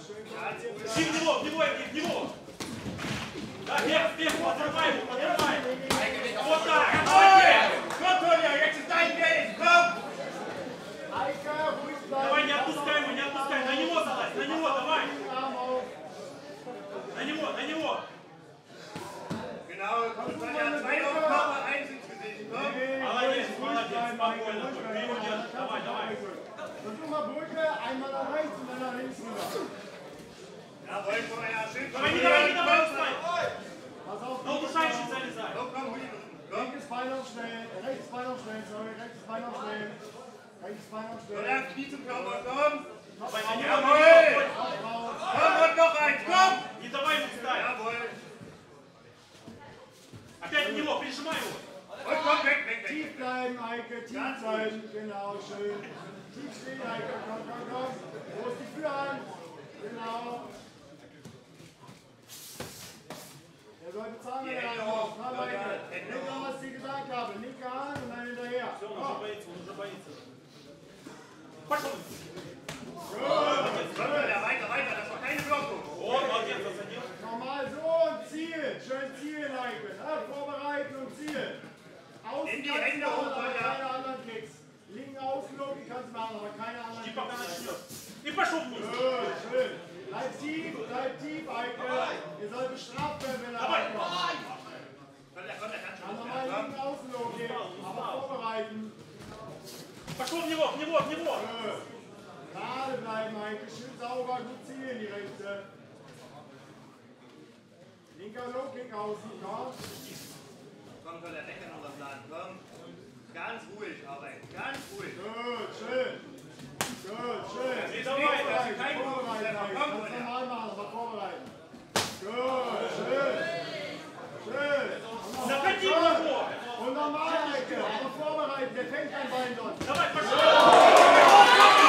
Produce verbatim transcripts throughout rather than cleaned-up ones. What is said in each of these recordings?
Сиди в него, в него, в него. Да, вверх, вверх, поднимай его, поднимай. Вот так, молодец. Anatoli, jetzt ist dein Geld, komm! Давай, не отпускай его, не отпускай. На него залазь, на него, давай. На него, на него. Genau, komm, Anatoli, zwei auf den Körper, eins ins Gesicht, komm! Молодец, молодец, спокойно. Ты его держишь, давай, давай. Versuch mal Brücke, einmal nach rechts und dann nach links rüber. Jawohl, vorher, schön. Давай, не давай, не давай, встань. Pass auf, На удушающий залезай. Komm, komm, Rudi. linkes Bein aufstellen, rechtes Bein aufstellen, sorry, rechtes Bein aufstellen, rechtes Bein aufstellen. Oder Knie zum Körper, komm! Давай, на него, Jawohl! Raus. Komm, und noch eins, komm! не давай ему встать. Jawohl! Опять на него, прижимай его. Und komm, weg, weg, weg! Tief bleiben, Eicke, tief bleiben, genau, schön. Tief stehen, Eicke, komm, komm, komm. Wo ist die Führhand? Genau. Er soll bezahlen, wenn er ankommt. Komm, Eicke. Denk mal, was ich dir gesagt habe. Linke Hand und dann hinterher. Все, он уже боится, он уже боится. Пошел. Weiter, weiter, weiter, das war keine Blockung! Вот, молодец, засадил. Normal so und zielen. Schön zielen, Eicke. Ja, vorbereiten und zielen. Außen Nimm die kannst du Hände machen, hoch, aber Leute. keine anderen Kicks. Linken Außenlocken kannst du machen, aber keine anderen Жди, Kicks. пока начнет. И пошел вниз. Schön, schön. Bleib tief, bleib tief, Eicke. Ihr sollt bestraft werden, wenn er Давай. reinkommt. Komm, der kommt, der kann Dann schon nochmal nicht mehr, linken Außenlocken, aber vorbereiten. Пошел в него, в него, в него. Schön. Gerade bleiben, Eicke. Schön sauber, gut zielen, die rechte. Linker Low-Kick außen, komm. Komm, soll der Decker noch was sagen, komm! Ganz ruhig arbeiten, ganz ruhig! Gut, schön. Gut, schön. Jetzt nicht, das ist kein Vorbereiten, Komm, Eicke. komm, Ganz Leute. normal machen, aber vorbereiten. Gut, schön. Schön. Закати его. Und normal, Eicke, aber vorbereiten, der fängt kein Bein dort. Давай, пошел.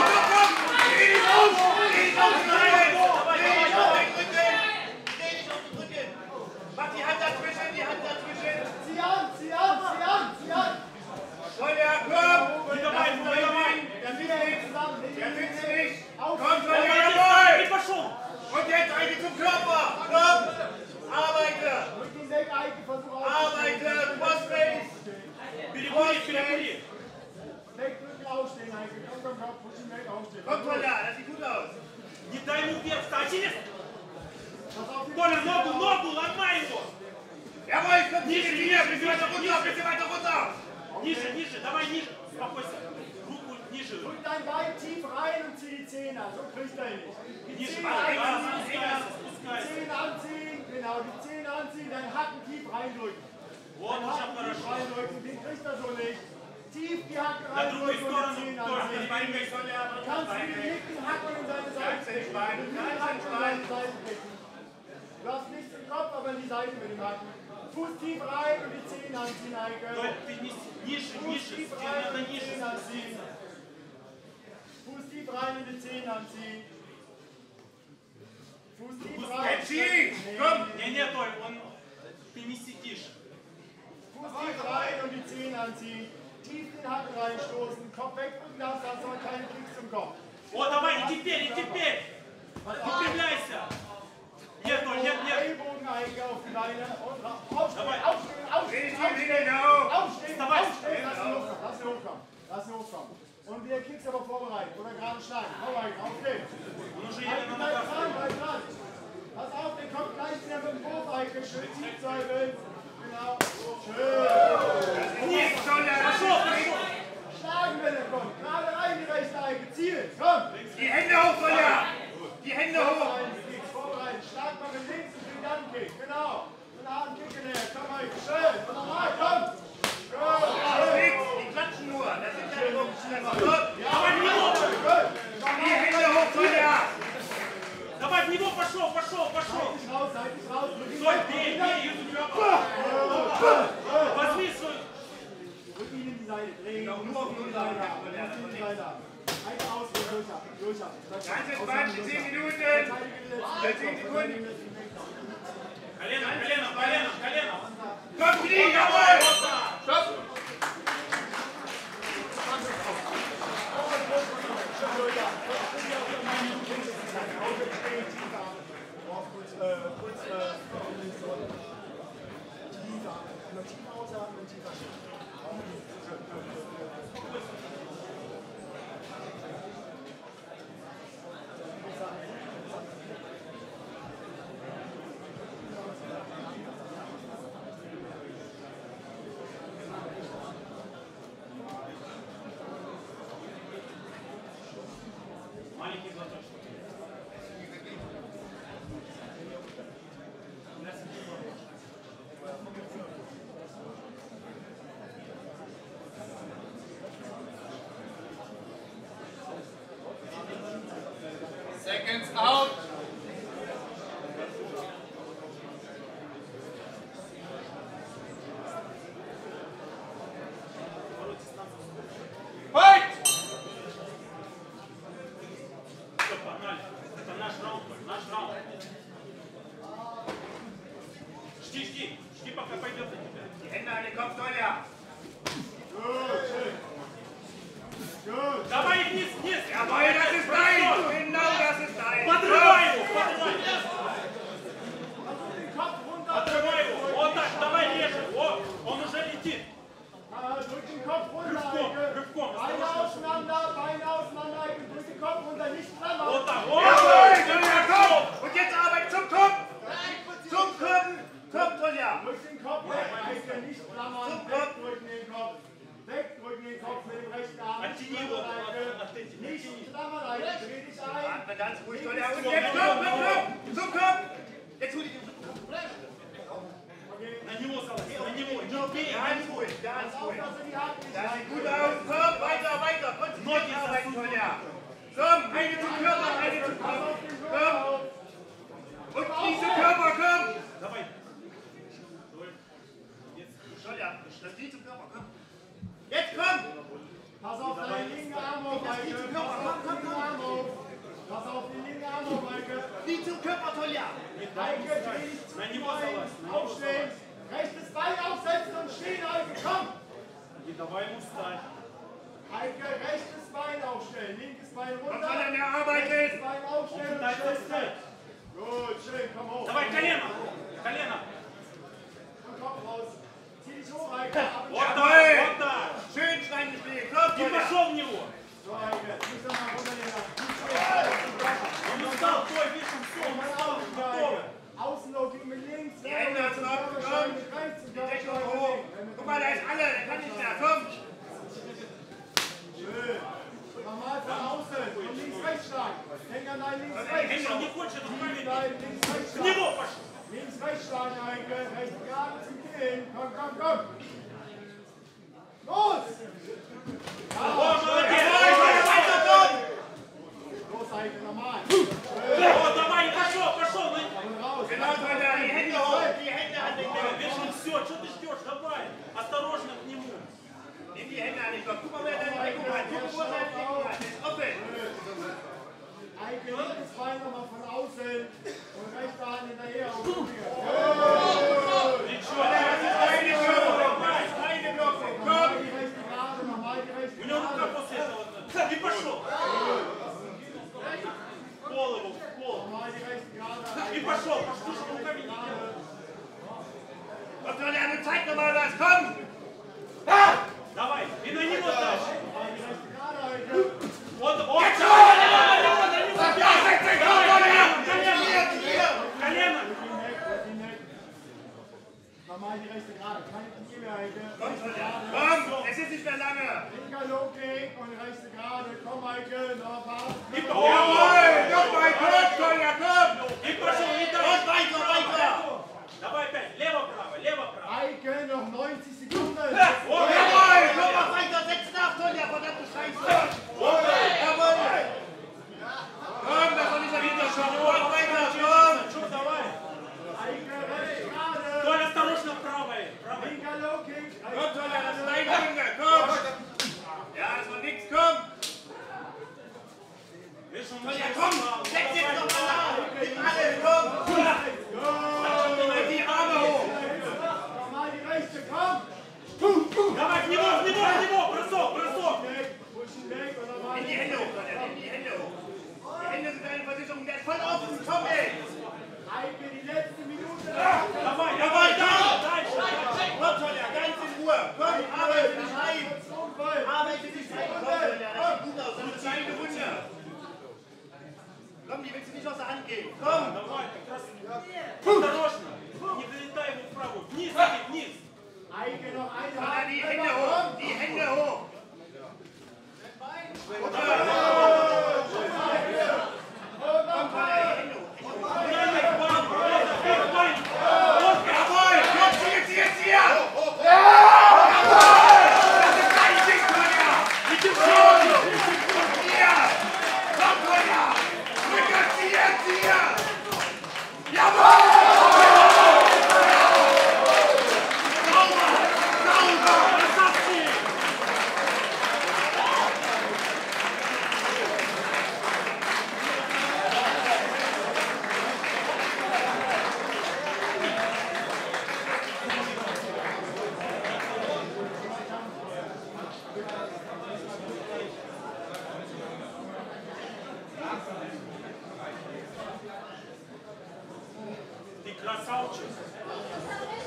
Mach die Hand dazwischen, die Hand dazwischen! Zieh an, zieh an, zieh an, zieh an. Sonja, komm! Не давай, не давай. Der sitzt Wieder nicht! zusammen. Der sitzt nicht! Auf. Komm, Sonja, Молодец, jawohl! и пошел. Und jetzt eine zum Körper! Komm! Arbeite! Drück ihn weg, Eicke, versuch Arbeite! aufzustehen. Crossface! Перекури, перекури. Wegdrücken, aufstehen, Eicke. Komm, komm, komm, push ihn weg, aufstehen. Komm, Sonja, das sieht gut aus! Не дай ему вверх встать. Через. Pass auf, die Толя, ногу, ногу, ломай его. Jawohl, komm, Ниже, bisschen ниже, bisschen weiter runter, bisschen weiter runter! Ниже, ниже, давай ниже. Спокойно. Руку ниже. Drück dein Bein tief rein und zieh die Zähne an. So kriegt er ihn nicht. Die Ниже. Zähne Да, anziehen, спускайся, die спускайся. Zähne anziehen, genau, die Zähne anziehen, deinen Hacken tief reindrücken. Вот, Den сейчас Hacken tief хорошо. reindrücken, den kriegt er so nicht. Tief die Hacken На другую reindrücken und die сторону. Zähne Толя, anziehen. Bein weg, Sonja! Kannst du Bein den weg! linken Hacken in seine Seite Ganz drücken. entspannt, Den ganz linken Hacken in seine entspannt. Seite drücken. Du hast nichts im Kopf, aber in die Seite mit dem Hacken. Fuß tief rein und die Zähne anziehen, Eicke. Толь, ты не- ниже, Fuß ниже. tief Тебе rein надо und die ниже Zähne anziehen. спуститься. Fuß tief rein und die Zähne anziehen. Fuß tief rein. Entschied! Komm! Не, не, Толь, он... Ты не сидишь. Fuß tief rein und die Zähne anziehen. Tief den Hacken reinstoßen. Kopf wegdrücken lassen, hast aber keine Klicks zum Kopf. О, давай, и теперь, и теперь. Выпрямляйся. Нет, Толь, нет, нет. Ellbogen, Eicke, auf die Beine. Und ra- aufstehen, Dabei. aufstehen, aufstehen, Richtig, aufstehen. genau! Aufstehen, Dabei. aufstehen. Lass ihn hochkommen, lass ihn hochkommen. Lass ihn hochkommen. Und wieder Kicks aber vorbereiten. Oder gerade schlagen. Komm, Eicke, aufstehen. Он уже Eicke, еле на bleib ногах dran, стоит. bleib dran. Pass auf, der kommt gleich wieder mit dem Wurf, Eicke. Schön tief säubeln. Genau. Schön. Nicht, Sonja! Пошел, пошел. Schlagen, wenn er kommt. Gerade rein, die rechte Eicke. Zielen. Komm. Die Hände hoch, Sonja! Die Hände hoch! Vorbereiten, Kicks, vorbereiten. Schlag mal mit links und krieg dann einen Kick. Genau. Und einen harten Kick hinterher. Komm, Eicke. Schön. Und nochmal, komm. Schön. Nix, die klatschen nur! Das sind keine Rückschläger! Komm! Давай в него. Die Hände hoch, Sonja! Давай в него, пошел, пошел, пошел. Seid nicht raus, seid nicht raus. Drück ihn Толь, weg. бей, Drück ihn бей, weg. Юсуф Лёва. Возьми свой. Drück ihn in die Seite. Drehen. Genau, nur auf Null Seite sagen, ab. ja, Muss in die Seite ab. Eicke ausgehen, durchhaben. Durchhaben. Ganz entspannt, die zehn Minuten! zehn Sekunden! Колено, колено, колено, колено. Komm, Knie, jawohl! Стоп. Schön, Einmal tief ausatmen, tiefer Schritt. Seconds out. Fight! Это наш раунд, наш раунд. Жди, жди, жди, пока пойдет на тебя. Die Hände an den Kopf, Tolja. Gut, schön. Gut. Давай вниз, вниз. Jawohl, das ist dein. Genau, das ist dein. Подрывай его, подрывай. Den Kopf runter. Подрывай его. Вот так, давай режем. О, он уже летит. Ah, drück den Kopf runter, Rückkommen, Eicke. rückkommen. Beine auseinander, Beine auseinander, Eicke. Drück den Kopf runter, nicht klammern. Вот так. Jawohl, Tolja, komm. Und jetzt Arbeit zum Kopf. Zum Kopf. Kopf, Tolja. Drück den Kopf weg, Eicke, nicht klammern. Wegdrücken den Kopf. Wegdrücken den Kopf mit dem rechten Arm. Nicht klammern, Eicke. Nicht klammern, Eicke. Dreh dich ein. Atme ganz ruhig, Tolja. Und jetzt Kopf, Kopf, Kopf. Zum Kopf. Jetzt hol ich den На него, Салас, на него. Не убей, Ganz ruhig, ganz Auf, ruhig. dass er die Hand nicht Das sieht reißt. gut aus. Komm, weiter, weiter. Konzentriert arbeiten, Tolja. Komm, eine zum Körper, eine zum Pass Kopf. auf den Komm. Körper auf. Und die zum Körper, komm. Давай. Tolja, das Knie zum Körper, komm. Jetzt komm. Pass auf deinen linken Arm auf, Eicke. Pass auf den linken Arm auf. Pass auf den linken Arm auf, Eicke. Knie zum Körper, Tolja. Eicke, dreh dich zu На ihm него, ein. Салас, на него, Aufstehen. Салас. Rechtes Bein aufsetzen und stehen, Eicke. Komm. И давай ему встать. Eicke, rechtes Bein aufstellen. Linkes Bein Komm, runter. Tolja, der arbeitet. Rechtes Bein aufstellen und Встать, stellen. встать. Gut, schön. Komm hoch. Давай колено. Колено. Und Kopf raus. Zieh dich hoch, Eicke. Ab in Вот die так, Jawohl. вот так. Schön Schwein gespielt. Komm, И Tolja. пошел в него. So, Eicke. Nicht nochmal runternehmen. Gut stehen. Он устал, стой, видишь, он все, он устал, он готов. Außenloking mit links. Die Hände zum Kopf, komm. Mit rechts. Die Deckung hoch. Guck mal, da ist alle. Der kann nicht mehr. Komm. Schön. Nochmal von außen. Und links, rechts schlagen. Denk an deinen links, rechts. Henry, не хочет Tief отправить. bleiben, links, rechts В него schlagen. пошел. Links, rechts schlagen, Eicke. Rechts gerade zum Kinn. Komm, komm, komm. Los! О, молодец. Los, Eicke, normal. О, давай, пошел, пошел. Und raus. Genau, Tolja. Die Hände hoch. Die Hände an den Kopf. Видишь, он все, что ты ждешь, давай. Осторожно к нему. Nimm die Hände an den Kopf. Guck mal, wer deine Deckung hat. Guck mal, wo seine Deckung hat. Der ist offen. Eicke, linkes Bein nochmal von außen. Und rechte Hand hinterher. Ничего, Keine Wirkung. Keine Wirkung. Nochmal Komm. die rechte Gerade, nochmal die rechte у него рука Gerade. после этого. И пошел. В голову, в голову. Nochmal die rechte Gerade. И пошел, пошел, что руками не делай. Komm, Tolja, nun zeig doch mal was. Komm. Давай, и на него дальше. Nochmal die rechte Gerade, Eicke. Вот, вот, давай, давай, давай, на него, давай, колено, колено. Nochmal die rechte Gerade. Keine Knie mehr, Eicke. Komm, Rechte Tolja. Gerade. Komm. Es ist nicht mehr lange. Linker Low-Kick und rechte Gerade. Komm, Eicke. Noch ein paar. Jawohl. Noch mal. Komm, Tolja, komm. И пошел, и Und дальше. weiter, weiter. Давай опять, лево-право, лево-право. Eicke, noch neunzig Sekunden. Jawohl. Komm mal weiter. Setz nach, Tolja. Verdammte Scheiße. Jawohl. Komm, das soll nicht mehr wieder schauen. Und weiter. Komm. Что, давай. Eicke, rechte Gerade. Толь, осторожно, правая, правая. Linker Low-Kick. Komm, Tolja, das ist dein Finger. Komm. Ja, das war nix. Komm. Видишь, он Tolja, уже komm. устал. Setz die willst du nicht aus der Hand geben. Komm! Давай, как раз. Осторожно! Не долетай его вправо. Вниз, иди, вниз! Eicke noch eine Vater, Hand. die Hände hoch! Die Hände hoch! Komm, Vater, die Hände hoch! Jawohl! Jetzt hier, jetzt hier, jetzt hier! Das ist dein Ding, Tonja! Hier! Komm, Tonja! Drück jetzt hier, jetzt hier! Jawohl! Ты красавчик!